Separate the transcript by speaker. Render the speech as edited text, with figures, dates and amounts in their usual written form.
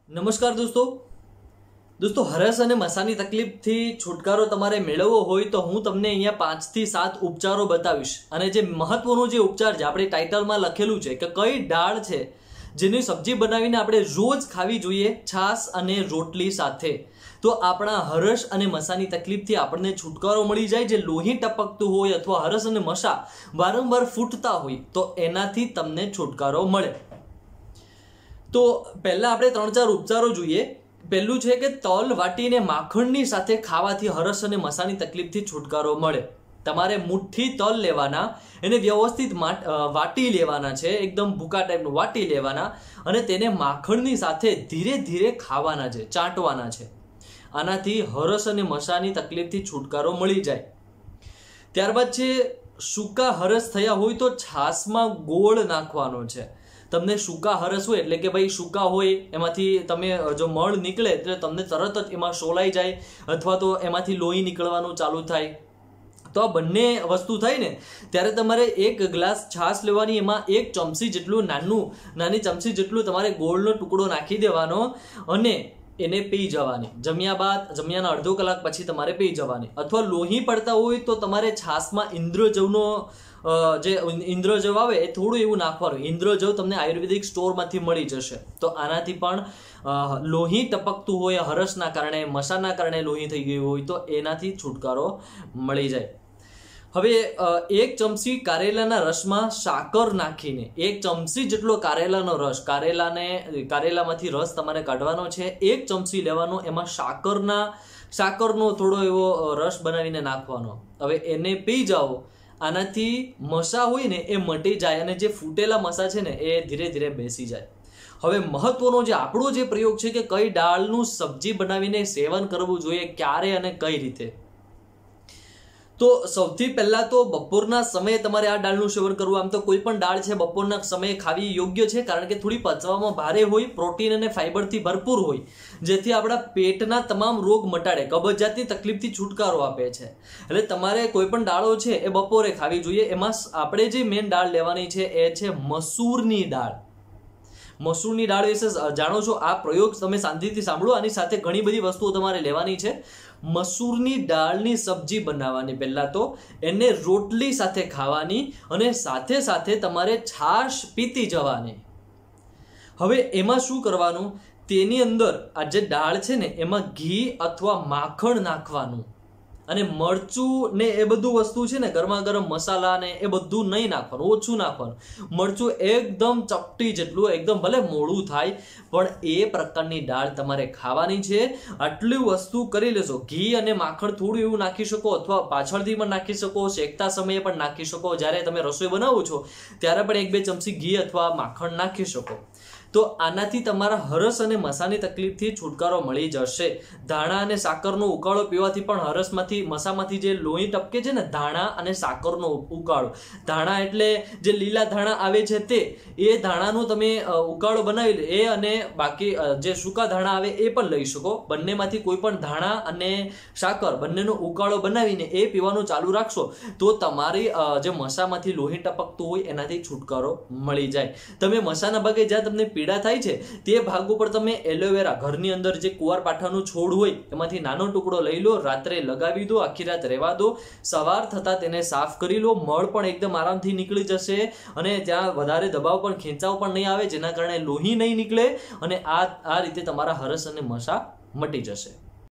Speaker 1: નમસ્કાર દોસ્તો હરસ અને મસાની તકલીફથી છુટકારો તમારે મેળવવો હોય તો હું તમને અહીંયા 5 થી 7 ઉપચારો બતાવીશ અને જે મહત્વનો જે ઉપચાર છે આપણે ટાઇટલમાં લખેલું છે કે કઈ ડાળ છે જેની સબ્જી બનાવીને આપણે રોજ ખાવી જોઈએ છાશ અને રોટલી સાથે તો આપણા હરસ અને મસાની તકલીફથી આપણને છુટકારો મળી જાય જે લોહી ટપકતું હોય અથવા હરસ અને મસા વારંવાર ફૂટતા હોય તો એનાથી તમને છુટકારો મળે। તો પહેલા આપણે 3-4 ઉપચારો જોઈએ। પહેલું છે કે તલ વાટીને માખણની સાથે ખાવાથી હરસ અને મસાની તકલીફથી છુટકારો મળે। તમારે મુઠ્ઠી તલ લેવાના, એને વ્યવસ્થિત વાટી લેવાના છે, એકદમ ભૂકા ટાઈપનું વાટી લેવાના અને તેને માખણની સાથે ધીરે ધીરે ખાવાના છે, ચાટવાના છે। આનાથી હરસ અને મસાની તકલીફથી છુટકારો મળી જાય। ત્યારબાદ છે સૂકા હરસ થયા હોય તો છાશમાં ગોળ નાખવાનો છે। તમને સૂકા હરસ હોય એટલે કે ભાઈ સૂકા હોય એમાંથી તમે જો મળ નીકળે એટલે તમને તરત જ એમાં સોલાઈ જાય અથવા તો એમાંથી લોહી નીકળવાનું ચાલુ થાય તો આ બંને વસ્તુ થાય ને ત્યારે તમારે 1 ગ્લાસ છાશ લેવાની, એમાં 1 ચમચી જેટલું નાની ચમચી જેટલું તમારે ગોળનો ટુકડો નાખી દેવાનો અને એને પી જવાની। જમ્યાના અડધો કલાક પછી તમારે પી જવાની। અથવા લોહી પડતા હોય તો તમારે છાશમાં ઇન્દ્રજવનો જે ઇન્દ્રજવ આવે એ થોડું એવું નાખવાનું। ઇન્દ્રજવ તમને આયુર્વેદિક સ્ટોરમાંથી મળી જશે। તો આનાથી પણ લોહી ટપકતું હોય હરસના કારણે, મસાના કારણે લોહી થઈ ગયું હોય તો એનાથી છુટકારો મળી જાય। હવે 1 ચમચી કારેલાના રસમાં સાકર નાખીને 1 ચમચી જેટલો કારેલાનો રસ, કારેલામાંથી રસ તમારે કાઢવાનો છે, 1 ચમચી લેવાનો, એમાં સાકરનો થોડો એવો રસ બનાવીને નાખવાનો। હવે એને પી જાઓ। આનાથી મસા હોય ને એ મટી જાય અને જે ફૂટેલા મસા છે ને એ ધીરે ધીરે બેસી જાય। હવે મહત્વનો જે આપણો જે પ્રયોગ છે કે કઈ દાળનું સબ્જી બનાવીને સેવન કરવું જોઈએ, ક્યારે અને કઈ રીતે। તો સૌથી પહેલા તો બપોરના સમયે તમારે આ દાળનું સેવન કરવું। આમ તો કોઈ પણ દાળ છે બપોરના સમયે ખાવી યોગ્ય છે કારણ કે થોડી પચવામાં ભારે હોય, પ્રોટીન અને ફાઈબરથી ભરપૂર હોય, જેથી આપણા પેટના તમામ રોગ મટાડે, કબજિયાતની તકલીફથી છુટકારો આપે છે। એટલે તમારે કોઈ પણ દાળો છે એ બપોરે ખાવી જોઈએ। એમાં આપણે જે મેઇન દાળ લેવાની છે એ છે મસૂરની દાળ। મસૂરની દાળ વિશે જાણો છો, આ પ્રયોગ તમે શાંતિથી સાંભળો। આની સાથે ઘણી બધી વસ્તુઓ તમારે લેવાની છે। મસૂરની દાળની સબ્જી બનાવવાની, પહેલા તો એને રોટલી સાથે ખાવાની અને સાથે સાથે તમારે છાશ પીતી જવાની। હવે એમાં શું કરવાનું, તેની અંદર આ જે દાળ છે ને એમાં ઘી અથવા માખણ નાખવાનું અને મરચું ને એ બધું વસ્તુ છે ને ગરમા ગરમ મસાલા ને એ બધું નહીં નાખવાનું, ઓછું નાખવાનું। મરચું એકદમ ચપટી જેટલું, એકદમ ભલે મોડું થાય પણ એ પ્રકારની દાળ તમારે ખાવાની છે। આટલી વસ્તુ કરી લેશો। ઘી અને માખણ થોડું એવું નાખી શકો અથવા પાછળથી પણ નાખી શકો, શેકતા સમયે પણ નાખી શકો, જ્યારે તમે રસોઈ બનાવો છો ત્યારે પણ 1-2 ચમચી ઘી અથવા માખણ નાખી શકો। તો આનાથી તમારા હરસ અને મસાની તકલીફથી છુટકારો મળી જશે। ધાણા અને સાકરનો ઉકાળો પીવાથી પણ હરસમાંથી, મસામાંથી જે લોહી ટપકે છે ને, ધાણા અને સાકરનો ઉકાળો, ધાણા એટલે જે લીલા ધાણા આવે છે તે, એ ધાણાનો તમે ઉકાળો બનાવી લે, એ અને બાકી જે સૂકા ધાણા આવે એ પણ લઈ શકો। બંનેમાંથી કોઈ પણ ધાણા અને સાકર બંનેનો ઉકાળો બનાવીને એ પીવાનું ચાલુ રાખશો તો તમારી જે મસામાંથી લોહી ટપકતું હોય એનાથી છુટકારો મળી જાય। તમે મસાના ભાગે જ્યાં તમને પીડા થાય છે તે ભાગ ઉપર તમે એલોવેરા, ઘરની અંદર જે કુવારપાઠાનો છોડ હોય એમાંથી નાનો ટુકડો લઈ લો, રાત્રે લગાવી દો, આખી રાત રહેવા દો, સવાર થતા તેને સાફ કરી લો, મળ પણ એકદમ આરામથી નીકળી જશે અને ત્યાં વધારે દબાવ પણ, ખેંચાવ પણ નહીં આવે, જેના કારણે લોહી નહીં નીકળે અને આ રીતે તમારા હરસ અને મસા મટી જશે।